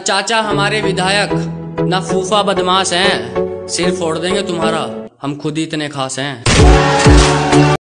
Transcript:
चाचा हमारे विधायक ना फूफा बदमाश हैं, सिर फोड़ देंगे तुम्हारा, हम खुद ही इतने खास हैं।